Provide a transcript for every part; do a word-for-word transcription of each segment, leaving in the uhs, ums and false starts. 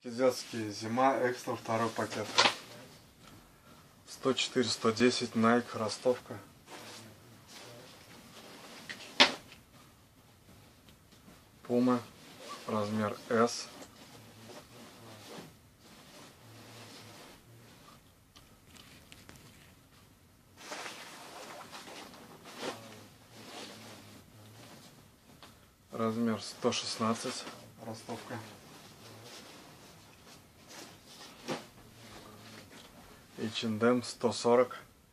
Детские зима экстра второй пакет. сто четыре сто десять Nike ростовка. Puma размер S. Размер сто шестнадцать ростовка. эйч энд эм сто сорок.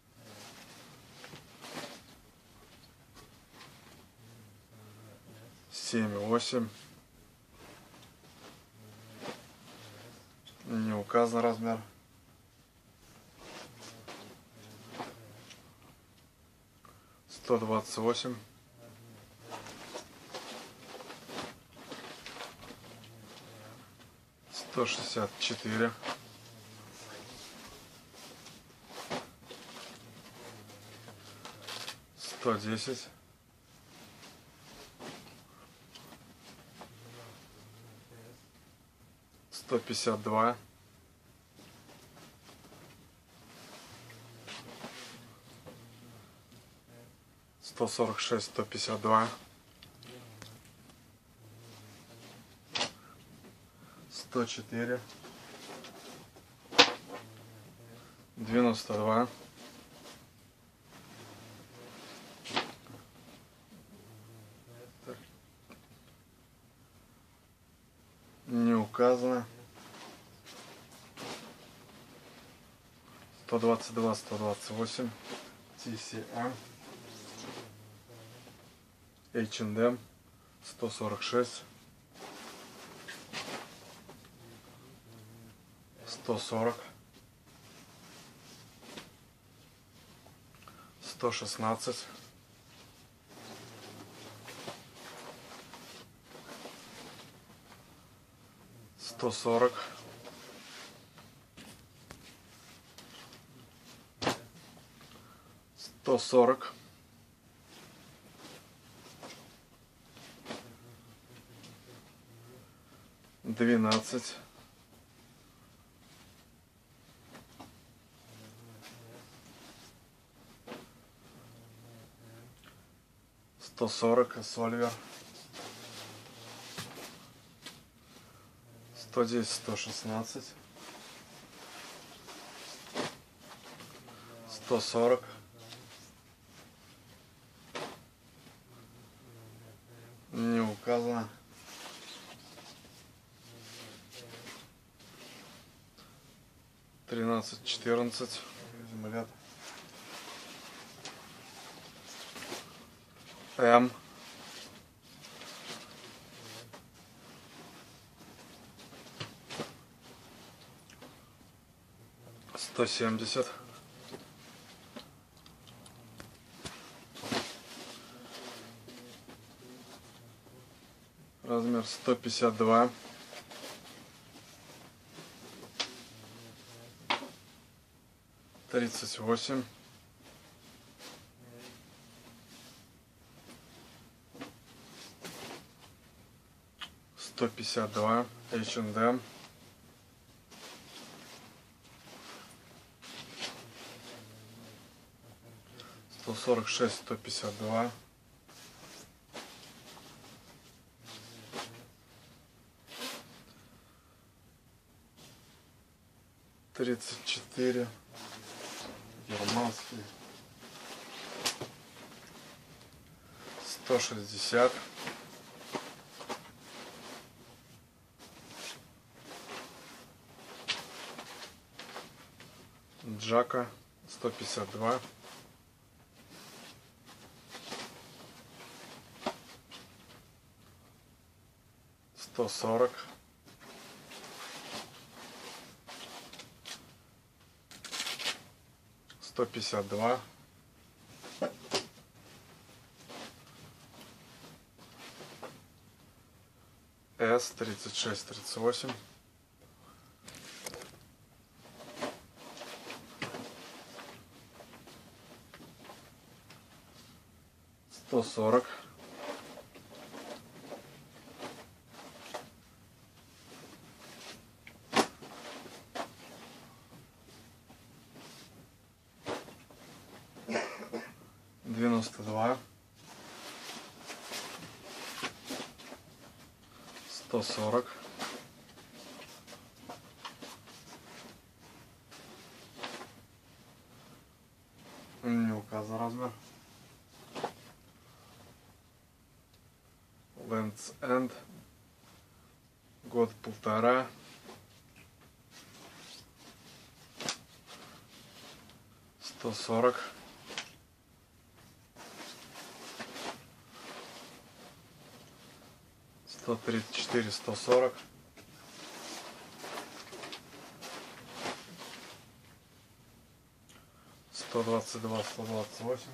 семь восемь. Не указан размер. сто двадцать восемь. сто шестьдесят четыре. сто десять. сто пятьдесят два. сто сорок шесть, сто пятьдесят два. сто четыре. девяносто два. Не указано. сто двадцать два, сто двадцать восемь. ти си эм. эйч энд эм сто сорок шесть. сто сорок. сто шестнадцать. сто сорок. сто сорок. двенадцать. сто сорок Сольвер. сто десять, сто шестнадцать. сто сорок. Не указано. тринадцать, четырнадцать. Землят. М. сто семьдесят. Размер сто пятьдесят два. тридцать восемь. сто пятьдесят два эйч энд эм. сто сорок шесть, сто пятьдесят два. тридцать четыре. Германский. сто шестьдесят. Джака сто пятьдесят два. сто сорок. сто пятьдесят два. С тридцать шесть, тридцать восемь. сто сорок. сто сорок. Не указан размер. Lands End. Год полтора. сто сорок. сто тридцать четыре, сто сорок. сто двадцать два, сто двадцать восемь.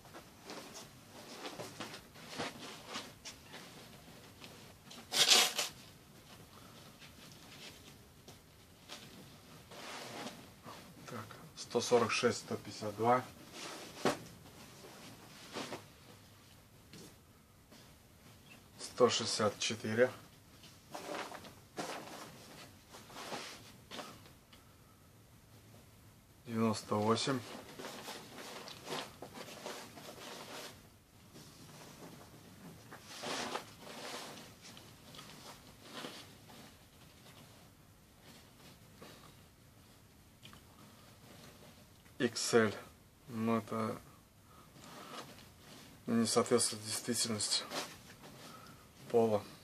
Так, сто сорок шесть, сто пятьдесят два. сто шестьдесят четыре. девяносто восемь. икс эль. Но это не соответствует действительности пола.